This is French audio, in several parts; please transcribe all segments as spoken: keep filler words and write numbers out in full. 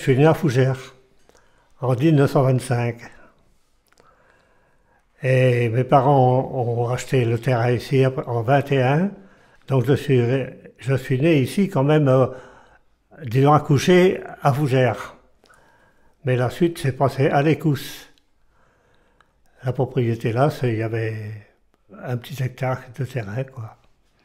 Je suis né à Fougères en mille neuf cent vingt-cinq. Et mes parents ont acheté le terrain ici en vingt et un. Donc je suis, je suis né ici quand même, euh, disons accouché à Fougères. Mais la suite s'est passée à l'Écousse. La propriété là, il y avait un petit hectare de terrain, quoi.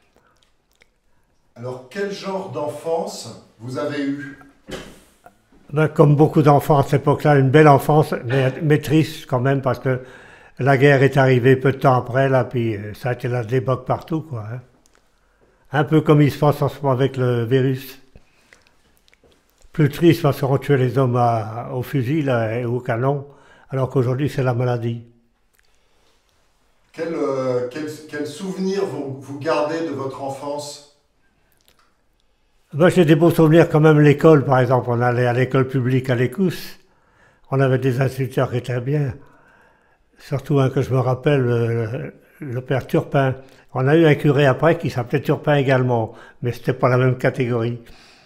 Alors, quel genre d'enfance vous avez eu? Ben, comme beaucoup d'enfants à cette époque-là, une belle enfance, mais, mais triste quand même, parce que la guerre est arrivée peu de temps après, là, puis euh, ça a été la débâcle partout, quoi, hein. Un peu comme il se passe en ce moment avec le virus. Plus triste parce qu'on tuait les hommes à- au fusil là, et au canon, alors qu'aujourd'hui c'est la maladie. Quel, euh, quel, quel souvenir vous, vous gardez de votre enfance? Ben, j'ai des beaux souvenirs quand même, l'école par exemple, on allait à l'école publique à l'Écousse, on avait des instituteurs qui étaient bien, surtout un que je me rappelle, le, le père Turpin. On a eu un curé après qui s'appelait Turpin également, mais c'était pas la même catégorie.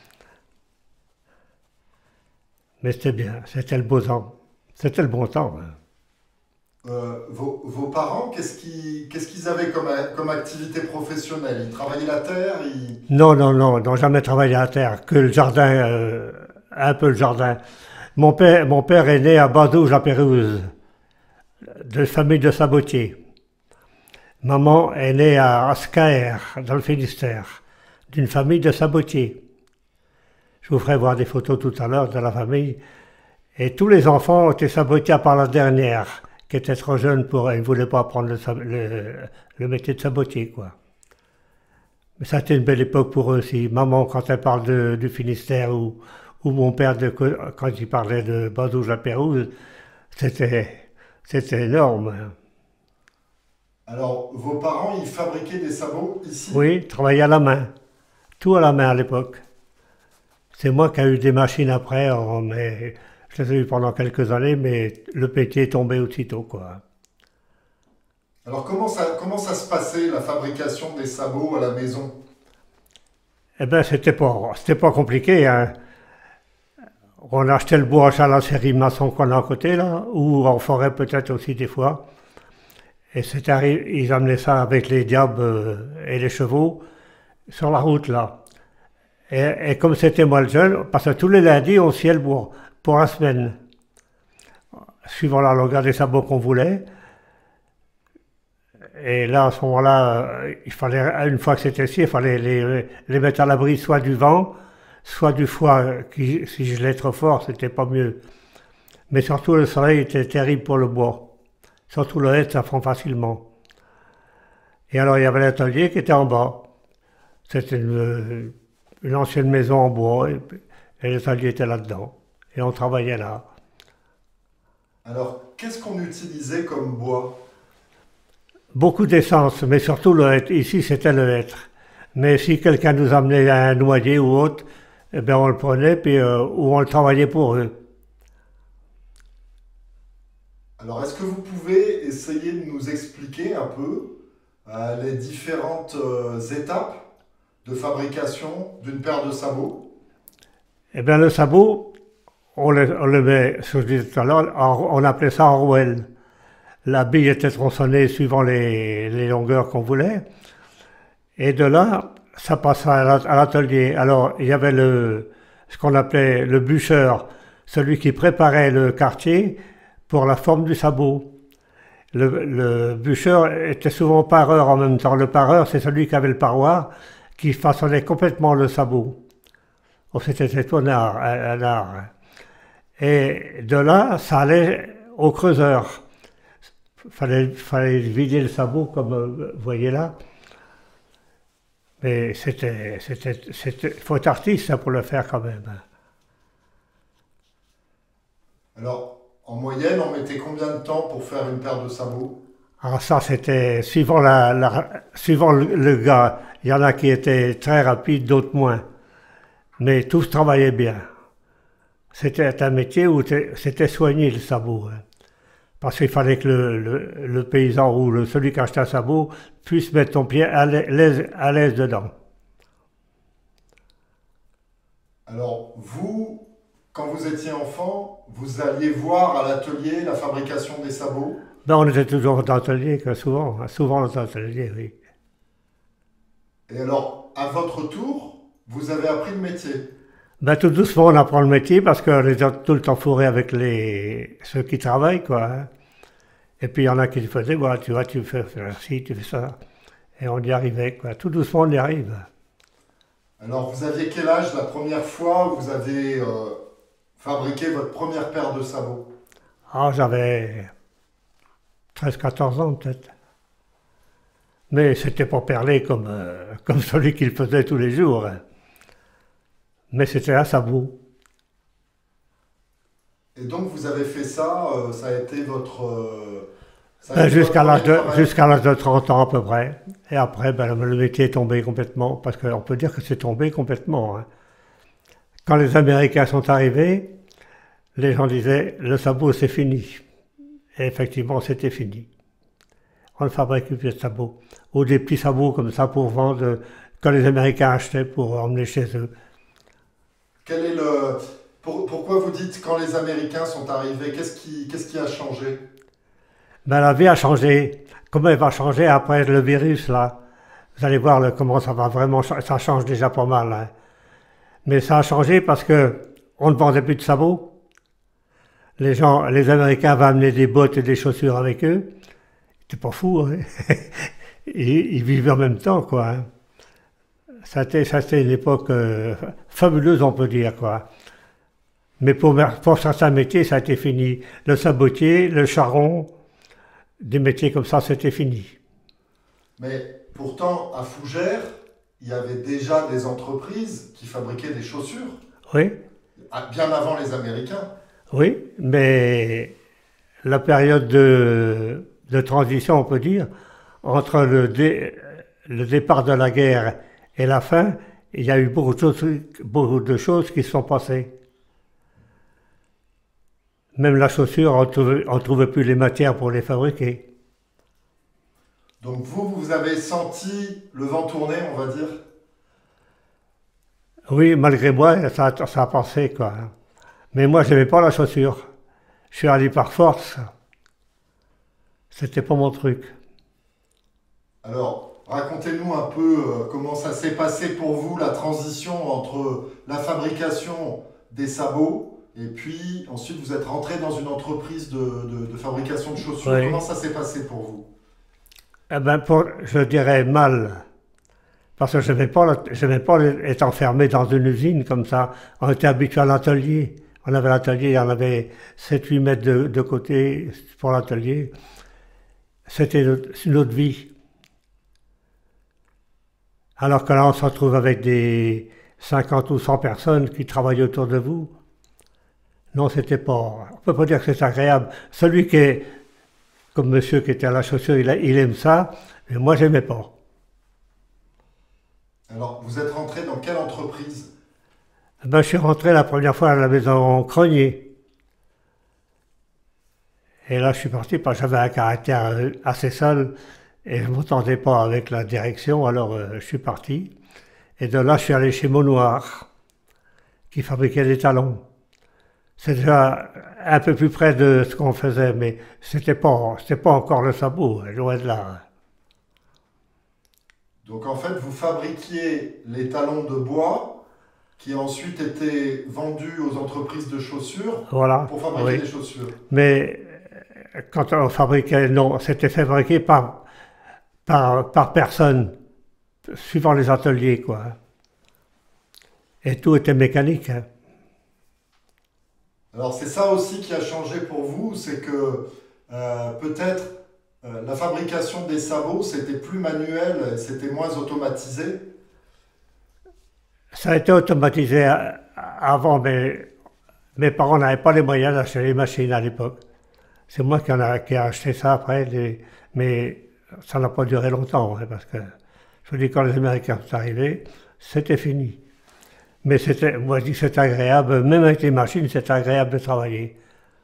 Mais c'était bien, c'était le beau temps, c'était le bon temps, hein. Euh, vos, vos parents, qu'est-ce qu'ils qu'est-ce qu'ils avaient comme, a- comme activité professionnelle? Ils travaillaient la terre ils... Non, non, non, non, jamais travaillé à la terre, que le jardin, euh, un peu le jardin. Mon père, mon père est né à Badouge-la-Pérouse, de famille de sabotiers. Maman est née à Ascaer, dans le Finistère, d'une famille de sabotiers. Je vous ferai voir des photos tout à l'heure de la famille. Et tous les enfants ont été sabotiers à part la dernière, qui était trop jeune pour... Elle ne voulait pas apprendre le, sab- le- le métier de sabotier, quoi. Mais ça a été une belle époque pour eux aussi. Maman, quand elle parle de- du Finistère, ou, ou mon père, de, quand il parlait de Badouge-la-Pérouse, c'était, c'était énorme, hein. Alors, vos parents, ils fabriquaient des sabots ici? Oui, travailler à la main. Tout à la main à l'époque. C'est moi qui ai eu des machines après, oh, mais je les ai eues pendant quelques années, mais le métier est tombé aussitôt, quoi. Alors, comment ça, comment ça se passait, la fabrication des sabots à la maison? Eh bien, c'était pas, c'était pas compliqué, hein. On achetait le bois à la série maçon qu'on a à côté, là, ou en forêt peut-être aussi des fois. Et c'est arri- ils amenaient ça avec les diables euh, et les chevaux sur la route, là. Et, et comme c'était moi le jeune, parce que tous les lundis, on sciait le bois pour la semaine, suivant la longueur des sabots qu'on voulait. Et là, à ce moment-là, euh, il fallait, une fois que c'était scié, il fallait les, les mettre à l'abri soit du vent, soit du froid, qui, si je gelait trop fort, c'était pas mieux. Mais surtout, le soleil était terrible pour le bois. Surtout le hêtre, ça fond facilement. Et alors, il y avait l'atelier qui était en bas. C'était une, une ancienne maison en bois, et, et l'atelier était là-dedans. Et on travaillait là. Alors, qu'est-ce qu'on utilisait comme bois? Beaucoup d'essence, mais surtout le hêtre. Ici, c'était le hêtre. Mais si quelqu'un nous amenait un noyer ou autre, eh bien, on le prenait, puis, euh, ou on le travaillait pour eux. Alors, est-ce que vous pouvez essayer de nous expliquer un peu euh, les différentes euh, étapes de fabrication d'une paire de sabots? Eh bien, le sabot, on le, on le met, ce que je disais tout à l'heure, en- on appelait ça en rouelle. La bille était tronçonnée suivant les, les longueurs qu'on voulait. Et de là, ça passait à la- à l'atelier. Alors, il y avait le, ce qu'on appelait le bûcheur, celui qui préparait le quartier pour la forme du sabot. Le, le bûcheur était souvent pareur en même temps. Le pareur, c'est celui qui avait le paroir, qui façonnait complètement le sabot. Oh, c'était étonnant, un, un art, hein. Et de là, ça allait au creuseur. Fallait, fallait vider le sabot, comme euh, vous voyez là. Mais c'était, c'était, c'était, faut être artiste ça, pour le faire quand même, hein. Alors, en moyenne, on mettait combien de temps pour faire une paire de sabots? Alors ça, c'était suivant, la, la- suivant le, le gars. Il y en a qui étaient très rapides, d'autres moins. Mais tous travaillaient bien. C'était un métier où t'es- c'était soigné le sabot, hein. Parce qu'il fallait que le, le- le paysan ou le- celui qui achetait un sabot puisse mettre ton pied à l'aise à dedans. Alors, vous, quand vous étiez enfant, vous alliez voir à l'atelier la fabrication des sabots? Ben, on était toujours dans l'atelier, quoi, souvent, hein, souvent dans l'atelier, oui. Et alors, à votre tour, vous avez appris le métier? Ben, tout doucement, on apprend le métier parce qu'on est tout le temps fourré avec les, ceux qui travaillent, quoi, hein. Et puis il y en a qui faisaient, voilà, tu vois, tu fais ci, tu fais ça. Et on y arrivait, quoi. Tout doucement, on y arrive. Alors, vous aviez quel âge la première fois où vous avez euh, fabriqué votre première paire de sabots? Ah, j'avais treize quatorze ans, peut-être. Mais c'était pas perlé comme, euh, comme celui qu'il faisait tous les jours, hein. Mais c'était un sabot. Et donc, vous avez fait ça, euh, ça a été votre, euh, ça a Ben, été votre jusqu'à l'âge premier de, travail? jusqu'à l'âge de trente ans à peu près. Et après, ben, le métier est tombé complètement, parce qu'on peut dire que c'est tombé complètement, hein. Quand les Américains sont arrivés, les gens disaient, le sabot c'est fini. Et effectivement, c'était fini. On ne fabrique plus de sabots. Ou des petits sabots comme ça pour vendre, que les Américains achetaient pour emmener chez eux. Quel est le, pour- pourquoi vous dites quand les Américains sont arrivés, qu'est-ce qui, qu'est-ce qui a changé? Ben, la vie a changé. Comment elle va changer après le virus, là? Vous allez voir le- comment ça va vraiment changer. Ça change déjà pas mal, hein. Mais ça a changé parce que on ne vendait plus de sabots. Les gens, les Américains avaient amené des bottes et des chaussures avec eux. C'était pas fou, hein. Ils, ils vivaient en même temps, quoi, hein. Ça a été, ça a été une époque euh, fabuleuse, on peut dire, quoi. Mais pour, pour certains métiers, ça a été fini. Le sabotier, le charron, des métiers comme ça, c'était fini. Mais pourtant, à Fougères, il y avait déjà des entreprises qui fabriquaient des chaussures, Oui, ah, bien avant les Américains. oui, mais la période de, de transition, on peut dire, entre le, dé- le départ de la guerre et la fin, il y a eu beaucoup de choses, beaucoup de choses qui se sont passées. Même la chaussure, on ne trouvait, on trouvait plus les matières pour les fabriquer. Donc vous, vous avez senti le vent tourner, on va dire. Oui, malgré moi, ça, a- ça a passé, quoi. Mais moi, je n'aimais pas la chaussure. Je suis allé par force. C'était pas mon truc. Alors, racontez-nous un peu euh, comment ça s'est passé pour vous, la transition entre la fabrication des sabots et puis ensuite vous êtes rentré dans une entreprise de, de- de fabrication de chaussures. Oui. Comment ça s'est passé pour vous? Eh ben, pour, je dirais mal. Parce que je n'aimais pas, la- j'aimais pas être enfermé dans une usine comme ça. On était habitué à l'atelier. On avait l'atelier, on avait sept huit mètres de, de côté pour l'atelier. C'était notre, notre vie. Alors que là, on se retrouve avec des cinquante ou cent personnes qui travaillent autour de vous. Non, c'était pas. On peut pas dire que c'est agréable. Celui qui est, comme monsieur qui était à la chaussure, il, a- il aime ça, mais moi, j'aimais pas. Alors, vous êtes rentré dans quelle entreprise? Ben, je suis rentré la première fois à la maison Cronier. Et là, je suis parti parce que j'avais un caractère euh, assez seul et je ne m'entendais pas avec la direction, alors euh, je suis parti. Et de là, je suis allé chez Monoir, qui fabriquait des talons. C'est déjà un peu plus près de ce qu'on faisait, mais c'était pas, c'était pas encore le sabot, loin de là. Donc en fait, vous fabriquiez les talons de bois qui ensuite étaient vendus aux entreprises de chaussures Voilà, pour fabriquer oui. des chaussures. Mais euh, quand on fabriquait, non, c'était fabriqué par, par, par personne, suivant les ateliers, quoi. Et tout était mécanique, hein. Alors c'est ça aussi qui a changé pour vous, c'est que euh, peut-être euh, la fabrication des sabots, c'était plus manuel, c'était moins automatisé. Ça a été automatisé euh, avant, mais mes parents n'avaient pas les moyens d'acheter les machines à l'époque. C'est moi qui, en a, qui ai acheté ça après, les- mais ça n'a pas duré longtemps, hein, parce que je vous dis, quand les Américains sont arrivés, c'était fini. Mais c'était, moi je dis que c'est agréable, même avec les machines, c'est agréable de travailler.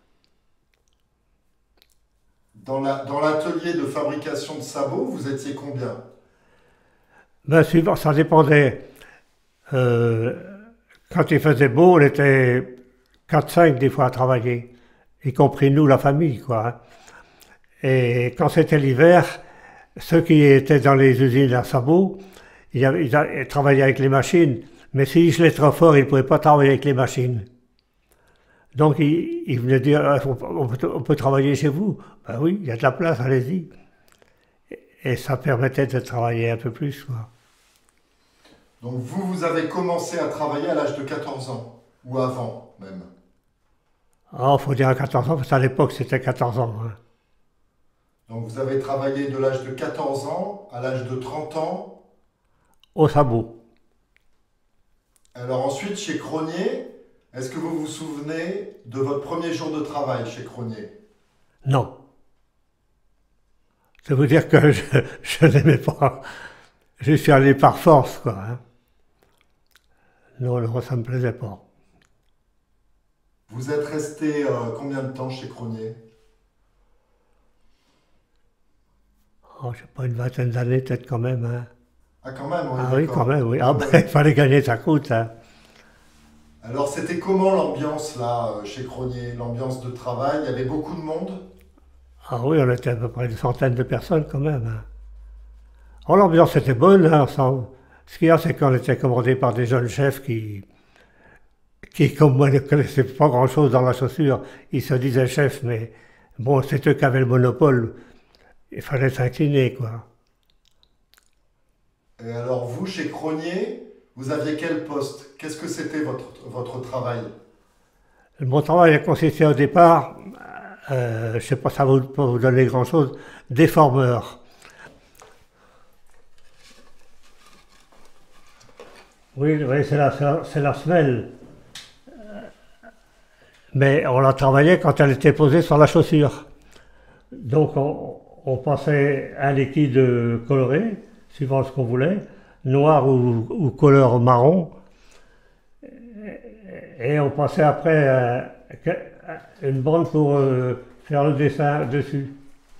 Dans la, dans l'atelier de fabrication de sabots, vous étiez combien? Ben, suivant, ça dépendait. Euh, quand il faisait beau, on était quatre cinq des fois à travailler, y compris nous, la famille, quoi. Hein. Et quand c'était l'hiver, ceux qui étaient dans les usines à sabot, ils, avaient- ils a- ils travaillaient avec les machines, mais s'ils gelaient trop fort, ils ne pouvaient pas travailler avec les machines. Donc ils, ils venaient dire, ah, on, peut, on peut- on peut travailler chez vous. Ben oui, il y a de la place, allez-y. Et ça permettait de travailler un peu plus, quoi. Donc vous, vous avez commencé à travailler à l'âge de quatorze ans, ou avant même. Ah, faut dire à quatorze ans, parce qu'à l'époque c'était quatorze ans. Hein. Donc vous avez travaillé de l'âge de quatorze ans à l'âge de trente ans. Au sabot. Alors ensuite, chez Cronier, est-ce que vous vous souvenez de votre premier jour de travail chez Cronier? Non. Ça veut dire que je, je n'aimais pas. Je suis allé par force, quoi. Hein. Non, non, ça me plaisait pas. Vous êtes resté euh, combien de temps chez Cronier? Oh, je sais pas, une vingtaine d'années peut-être quand même. Hein. Ah quand même, oui, Ah oui, quand d'accord. même, oui. Ouais, Ah ben, ouais. il fallait gagner sa croûte. Hein. Alors c'était comment l'ambiance là euh, chez Cronier? L'ambiance de travail, il y avait beaucoup de monde? Ah oui, on était à peu près une centaine de personnes quand même. Hein. Oh, l'ambiance était bonne, hein, ensemble. Ce qu'il y a, c'est qu'on était commandé par des jeunes chefs qui, qui, comme moi, ne connaissaient pas grand-chose dans la chaussure. Ils se disaient chefs, mais bon, c'est eux qui avaient le monopole. Il fallait s'incliner, quoi. Et alors vous, chez Cronier, vous aviez quel poste? Qu'est-ce que c'était votre, votre travail? Mon travail a consisté au départ, euh, je ne sais pas, ça va vous- pas vous donner grand-chose, déformeur. Oui, oui, c'est la, c'est la, c'est la semelle. Mais on la travaillait quand elle était posée sur la chaussure. Donc on, on passait un liquide coloré, suivant ce qu'on voulait, noir ou, ou couleur marron, et on passait après euh, que- une bande pour euh, faire le dessin dessus.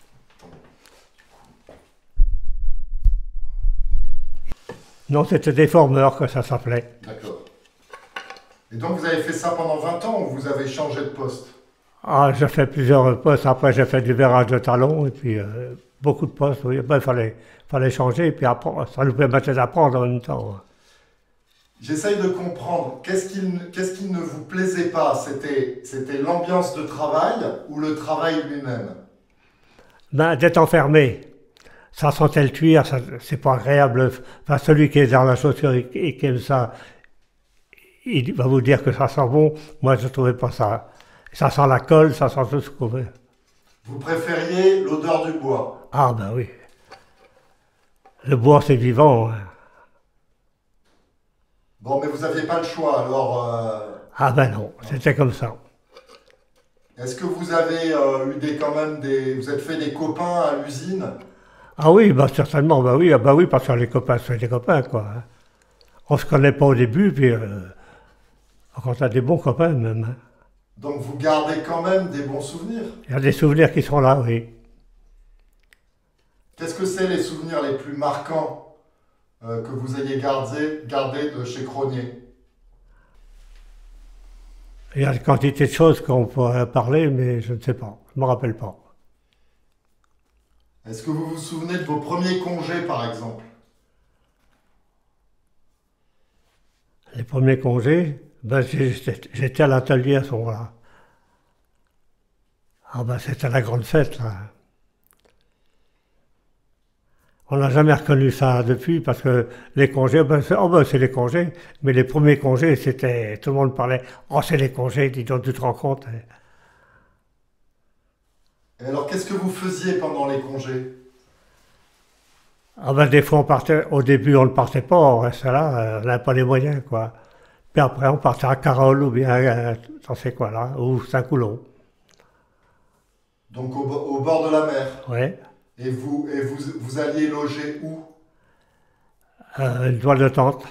Non, c'était déformeur que ça s'appelait. D'accord. Et donc vous avez fait ça pendant vingt ans ou vous avez changé de poste? Ah, j'ai fait plusieurs postes, après j'ai fait du verrage de talons, et puis euh, beaucoup de postes, oui. Ben, il fallait, fallait changer, et puis apprendre, ça nous permettait d'apprendre en même temps. J'essaye de comprendre, qu'est-ce qui, ne- qu'est-ce qui ne vous plaisait pas? C'était, c'était l'ambiance de travail ou le travail lui-même? Ben, d'être enfermé, ça sentait le cuir, ça- c'est pas agréable. Enfin, celui qui est dans la chaussure et, et qui aime ça, il va vous dire que ça sent bon. Moi, je ne trouvais pas ça. Ça sent la colle, ça sent tout ce qu'on veut. Vous préfériez l'odeur du bois? Ah, ben oui. Le bois, c'est vivant. Hein. Bon, mais vous n'aviez pas le choix, alors euh, Ah, ben non, c'était comme ça. est-ce que vous avez euh, eu des, quand même des... Vous êtes fait des copains à l'usine? Ah oui, bah certainement, bah oui, ah bah oui, parce que les copains, c'est des copains, quoi. Hein. On se connaît pas au début, puis euh, quand on a des bons copains même. Hein. Donc vous gardez quand même des bons souvenirs. Il y a des souvenirs qui sont là, oui. Qu'est-ce que c'est les souvenirs les plus marquants euh, que vous ayez gardés gardés de chez Cronier? Il y a une quantité de choses qu'on pourrait parler, mais je ne sais pas, je ne me rappelle pas. Est-ce que vous vous souvenez de vos premiers congés, par exemple? Les premiers congés, ben j'étais j'étais à l'atelier à ce moment-là. Ah ben c'était la grande fête, là. On n'a jamais reconnu ça depuis parce que les congés, ben c'est oh ben, c'est les congés, mais les premiers congés, c'était, tout le monde parlait, oh c'est les congés, dis donc tu te rends compte. Hein. Et alors, qu'est-ce que vous faisiez pendant les congés? Ah ben des fois on partait, au début on ne partait pas, on restait là, euh, on n'avait pas les moyens quoi. Puis après on partait à Carole ou bien, euh, j'en sais quoi là, ou Saint-Coulon. Donc au, bo- au bord de la mer. Ouais. Et vous, et vous, vous alliez loger où? Euh, une toile de tente.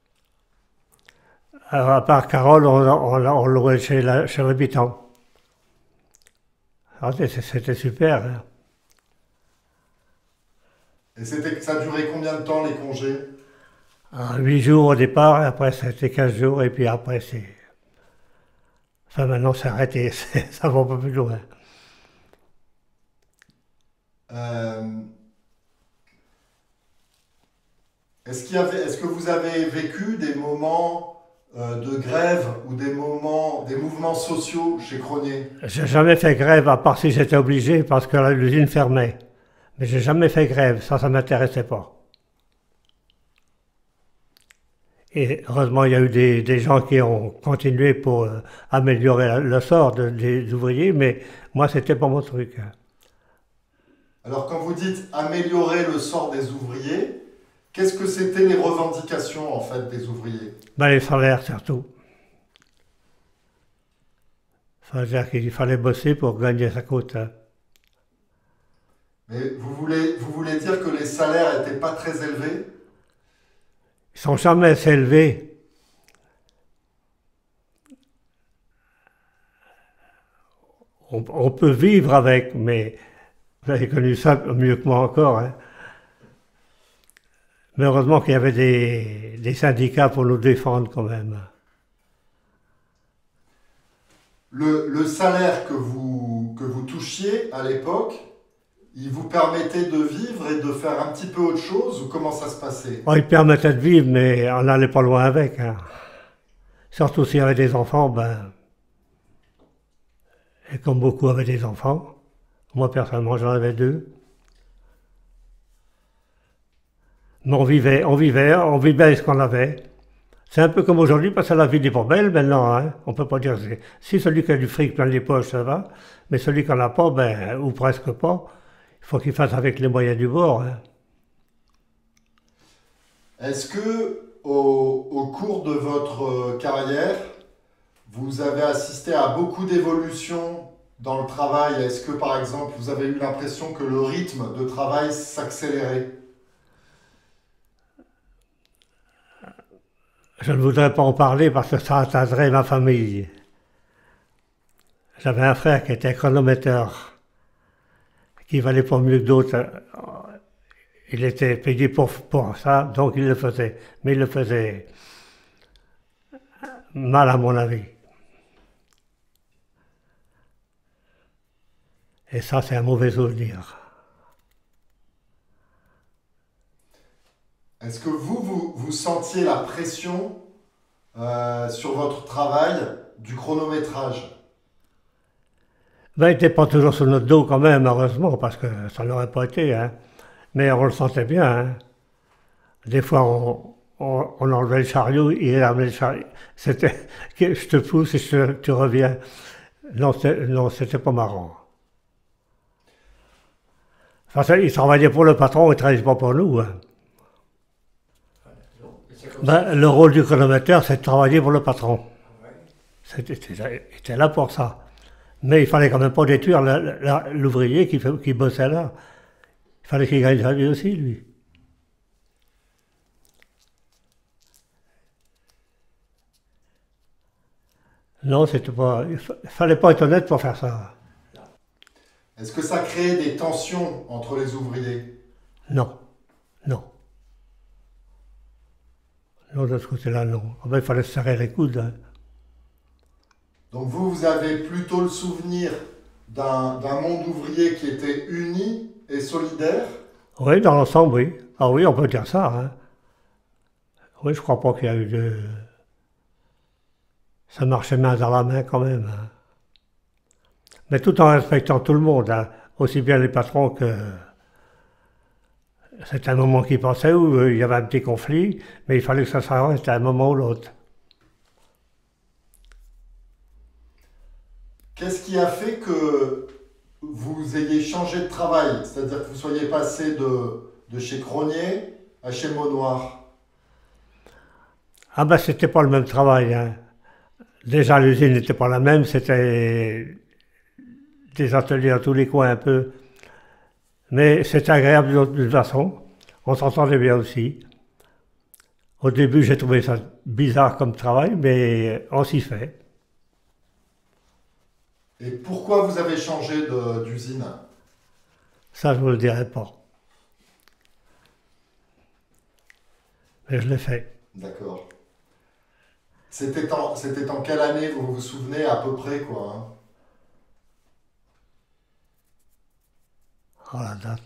Alors, à part Carole, on, on, on louait chez la- chez l'habitant. Ah, c'était c'était super. Hein. Et c'était, ça durait combien de temps les congés? Ah, huit jours au départ, et après c'était quinze jours, et puis après c'est Enfin, maintenant, c'est arrêté, ça va pas plus loin. Euh, est-ce qu'il y avait, est-ce que vous avez vécu des moments euh, de grève ou des moments, des mouvements sociaux chez Cronier? J'ai jamais fait grève, à part si j'étais obligé, parce que l'usine fermait. Mais j'ai jamais fait grève, ça, ça m'intéressait pas. Et heureusement, il y a eu des, des gens qui ont continué pour euh, améliorer la- le sort de- des ouvriers, mais moi, c'était pas mon truc, hein. Alors, quand vous dites améliorer le sort des ouvriers, qu'est-ce que c'était les revendications en fait des ouvriers? Ben, les salaires, surtout. C'est-à-dire qu'il fallait bosser pour gagner sa cote, hein. Mais vous voulez, vous voulez dire que les salaires n'étaient pas très élevés? Ils sont jamais assez élevés. On, on peut vivre avec, mais vous avez connu ça mieux que moi encore, hein. Mais heureusement qu'il y avait des, des syndicats pour nous défendre quand même. Le, le salaire que vous, que vous touchiez à l'époque, il vous permettait de vivre et de faire un petit peu autre chose ou comment ça se passait? Oh, ils permettaient de vivre, mais on n'allait pas loin avec, hein. Surtout s'il y avait des enfants, ben, et comme beaucoup avaient des enfants, moi personnellement j'en avais deux. Mais on vivait, on vivait, on vivait avec ce qu'on avait. C'est un peu comme aujourd'hui, parce que la vie n'est pas belle maintenant, hein. On peut pas dire, c'est- si celui qui a du fric plein les poches, ça va, mais celui qui n'en a pas, ben, ou presque pas, il faut qu'il fasse avec les moyens du bord, hein. Est-ce que au, au cours de votre euh, carrière, vous avez assisté à beaucoup d'évolutions dans le travail? Est-ce que par exemple, vous avez eu l'impression que le rythme de travail s'accélérait? Je ne voudrais pas en parler parce que ça atteindrait ma famille. J'avais un frère qui était chronométeur, qui valait pas mieux que d'autres. Il était payé pour, pour ça, donc il le faisait. Mais il le faisait mal à mon avis. Et ça, c'est un mauvais souvenir. Est-ce que vous, vous, vous sentiez la pression euh, sur votre travail du chronométrage? Ben, il n'était pas toujours sur notre dos quand même, heureusement, parce que ça n'aurait pas été, hein. Mais on le sentait bien, hein. Des fois, on, on, on enlevait le chariot, il enlevait le chariot. C'était, je te pousse et je, tu reviens. Non, c'était, non, c'était pas marrant. Enfin, il travaillait pour le patron, il ne travaillait pas pour nous, hein. Ben, le rôle du chronométeur, c'est de travailler pour le patron. C'était, c'était- il était là pour ça. Mais il fallait quand même pas détruire la- la- l'ouvrier qui, fait- qui bossait là. Il fallait qu'il gagne sa vie aussi, lui. Non, c'était pas. Il fa- fallait pas être honnête pour faire ça. Est-ce que ça créait des tensions entre les ouvriers? Non, non. Non, de ce côté-là, non. Ah ben, il fallait se serrer les coudes, hein. Donc vous, vous avez plutôt le souvenir d'un d'un monde ouvrier qui était uni et solidaire? Oui, dans l'ensemble, oui. Ah oui, on peut dire ça, hein. Oui, je crois pas qu'il y a eu de. Ça marchait main dans la main quand même, hein. Mais tout en respectant tout le monde, hein. Aussi bien les patrons que. C'était un moment qui passait où euh, il y avait un petit conflit, mais il fallait que ça s'arrête à un moment ou l'autre. Qu'est-ce qui a fait que vous ayez changé de travail? C'est-à-dire que vous soyez passé de, de chez Cronier à chez Monoir? Ah ben, c'était pas le même travail, hein. Déjà, l'usine n'était pas la même, c'était des ateliers à tous les coins un peu. Mais c'était agréable de toute façon. On s'entendait bien aussi. Au début, j'ai trouvé ça bizarre comme travail, mais on s'y fait. Et pourquoi vous avez changé de- d'usine? Ça, je ne vous le dirai pas. Mais je l'ai fait. D'accord. C'était en, c'était en quelle année, vous vous souvenez à peu près, quoi, hein? Oh, la date.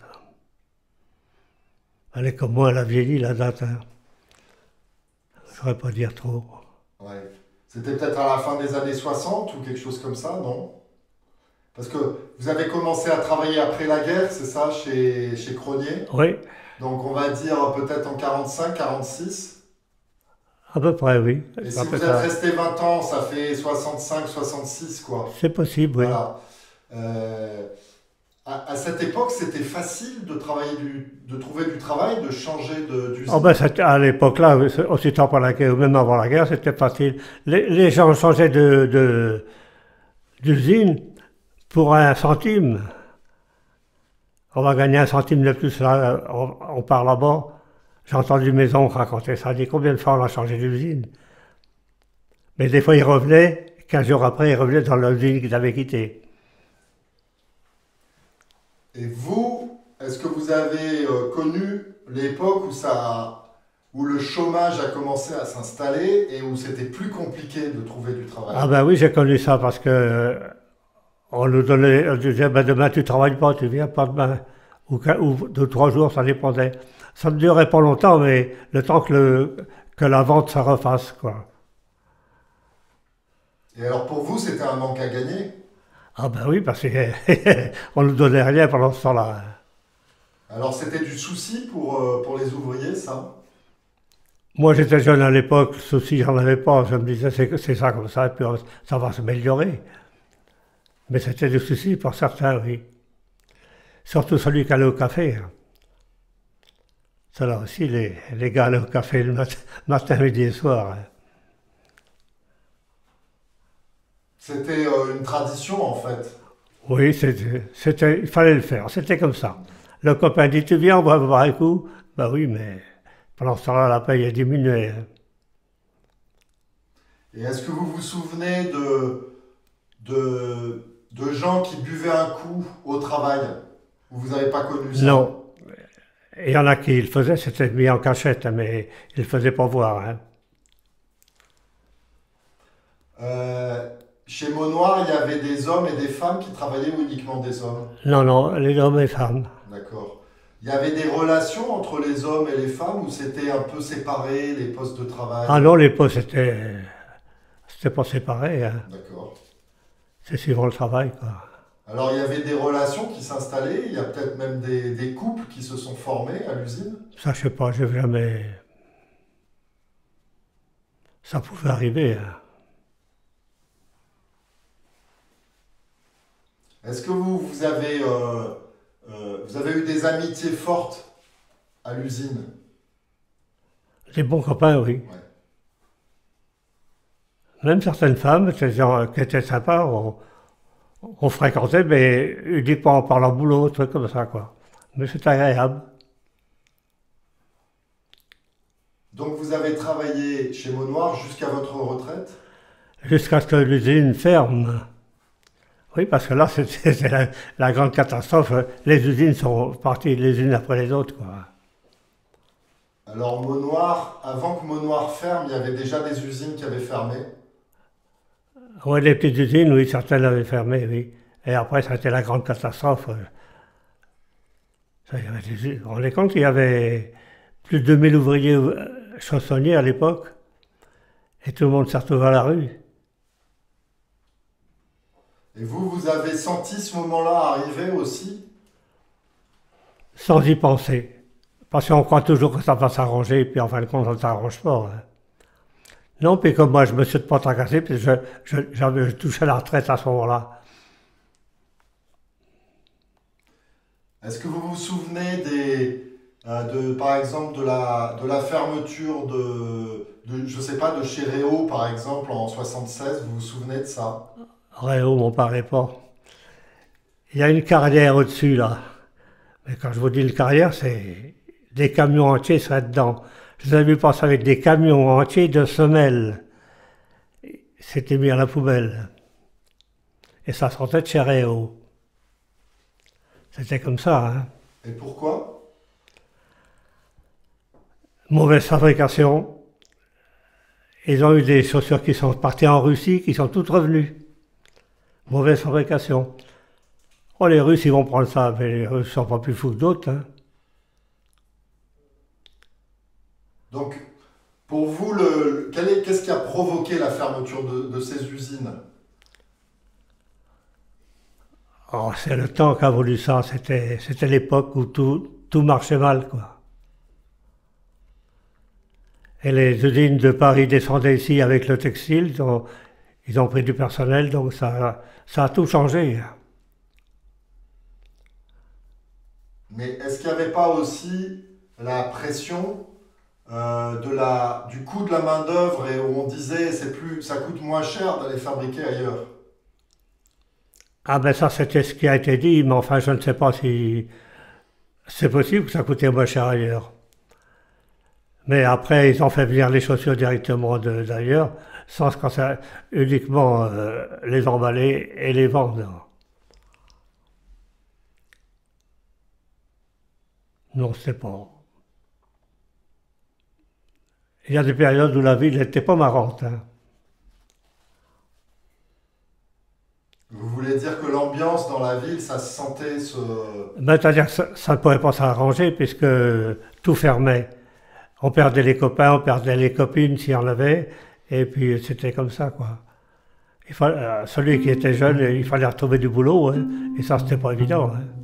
Elle est comme moi, elle a vieilli, la date. Hein. Je ne saurais pas dire trop. Ouais. C'était peut-être à la fin des années soixante ou quelque chose comme ça, non? Parce que vous avez commencé à travailler après la guerre, c'est ça, chez, chez Cronier? Oui, Donc on va dire peut-être en quarante-cinq, quarante-six. à peu près, oui. Et Ça si peut vous êtes être- resté vingt ans, ça fait soixante-cinq, soixante-six, quoi. C'est possible, oui. Voilà. Euh, à, à cette époque, c'était facile de travailler du, de trouver du travail, de changer de- Oh d'usine. ben, c'était- à l'époque-là, oui, c'est- aussi temps par la guerre, ou même avant la guerre, c'était facile. Les, les gens changeaient de, de- d'usine pour un centime. On va gagner un centime de plus là, on, on part là-bas. J'ai entendu mes oncles raconter ça. Dit combien de fois on a changé d'usine. Mais des fois, ils revenaient, quinze jours après, ils revenaient dans l'usine qu'ils avaient quittée. Et vous, est-ce que vous avez euh, connu l'époque où ça, où le chômage a commencé à s'installer et où c'était plus compliqué de trouver du travail? Ah ben oui, j'ai connu ça parce que euh, on nous donnait, on disait, ben demain tu travailles pas, tu viens pas demain. Ou, qu'un- ou deux, trois jours, ça dépendait. Ça ne durait pas longtemps, mais le temps que, le, que la vente se refasse, quoi. Et alors pour vous, c'était un manque à gagner? Ah ben oui, parce qu'on nous donnait rien pendant ce temps-là. Alors c'était du souci pour, euh, pour les ouvriers, ça? Moi, j'étais jeune à l'époque, souci, j'en avais pas. Je me disais, c'est c'est ça comme ça, et puis on- ça va s'améliorer. Mais c'était des soucis pour certains, oui. Surtout celui qui allait au café. Hein. Ça là aussi, les, les gars allaient au café le mat- matin, midi et soir. Hein. C'était euh, une tradition en fait. Oui, c'était, c'était- il fallait le faire, c'était comme ça. Le copain dit, tu viens, on va boire un coup. Ben oui, mais pendant ce temps-là, la paye a diminué. Hein. Et est-ce que vous vous souvenez de, de, de gens qui buvaient un coup au travail? Ou vous n'avez pas connu ça? Non. Il y en a qui le faisaient, c'était mis en cachette, hein, mais ils ne le faisaient pas voir. Hein. Euh, Chez Monoir, il y avait des hommes et des femmes qui travaillaient ou uniquement des hommes? Non, non, les hommes et femmes. D'accord. Il y avait des relations entre les hommes et les femmes ou c'était un peu séparé, les postes de travail? Ah non, les postes, c'était, c'était pas séparé. Hein. D'accord. C'est suivant le travail, quoi. Alors il y avait des relations qui s'installaient, il y a peut-être même des, des couples qui se sont formés à l'usine. Ça, je sais pas, j'ai jamais. Ça pouvait arriver. Hein. Est-ce que vous, vous avez, euh, euh, vous avez eu des amitiés fortes à l'usine? Des bons copains, oui. Ouais. Même certaines femmes, des gens qui étaient sympas, on, on fréquentait, mais uniquement en parlant boulot, trucs comme ça, quoi. Mais c'est agréable. Donc vous avez travaillé chez Monoir jusqu'à votre retraite? Jusqu'à ce que l'usine ferme. Oui, parce que là, c'était c'est la, la grande catastrophe. Les usines sont parties les unes après les autres, quoi. Alors Monoir, avant que Monoir ferme, il y avait déjà des usines qui avaient fermé. Oui, les petites usines, oui, certaines avaient fermé, oui. Et après, ça a été la grande catastrophe. Ça, il y avait des usines. Vous vous rendez compte qu'il y avait plus de deux mille ouvriers euh, chaussonniers à l'époque, et tout le monde s'est retrouvé à la rue, Et vous, vous avez senti ce moment-là arriver aussi? sans y penser. Parce qu'on croit toujours que ça va s'arranger, et puis en fin de compte, ça ne s'arrange pas. Hein. Non, puis comme moi, je me suis pas tracassé, puis je, je, j'avais je touchais la retraite à ce moment-là. Est-ce que vous vous souvenez des, euh, de, par exemple, de la, de la fermeture de, de, je sais pas, de chez Réau, par exemple, en soixante-seize, vous vous souvenez de ça? Réau m'en parlait pas. Il y a une carrière au-dessus, là. Mais quand je vous dis une carrière, c'est des camions entiers seraient dedans. Je les ai vu passer avec des camions entiers de semelles. C'était mis à la poubelle. Et ça sortait de chez Réau. C'était comme ça, hein. Et pourquoi? Mauvaise fabrication. Ils ont eu des chaussures qui sont parties en Russie, qui sont toutes revenues. Mauvaise fabrication. Oh, les Russes, ils vont prendre ça, mais les Russes sont pas plus fous que d'autres. Hein. Donc, pour vous, le, quel est, qu'est-ce qui a provoqué la fermeture de, de ces usines? Oh, c'est le temps qu'a voulu ça. C'était, c'était l'époque où tout, tout marchait mal, quoi. Et les usines de Paris descendaient ici avec le textile. Ils ont, ils ont pris du personnel, donc ça, ça a tout changé. Mais est-ce qu'il n'y avait pas aussi la pression euh, de la, du coût de la main-d'œuvre et où on disait c'est plus, ça coûte moins cher d'aller fabriquer ailleurs? Ah ben ça, c'était ce qui a été dit, mais enfin, je ne sais pas si c'est possible que ça coûtait moins cher ailleurs. Mais après, ils ont fait venir les chaussures directement de- d'ailleurs, sans se cancer- uniquement euh, les emballer et les vendre. Non, c'est pas. Il y a des périodes où la ville n'était pas marrante. Hein. Vous voulez dire que l'ambiance dans la ville, ça se sentait ce... Ben, c'est-à-dire que ça, ça ne pourrait pas s'arranger puisque tout fermait. On perdait les copains, on perdait les copines s'il y en avait, et puis c'était comme ça, quoi. Il fallait, euh, celui qui était jeune, il fallait retrouver du boulot, hein, et ça, c'était pas évident. Hein.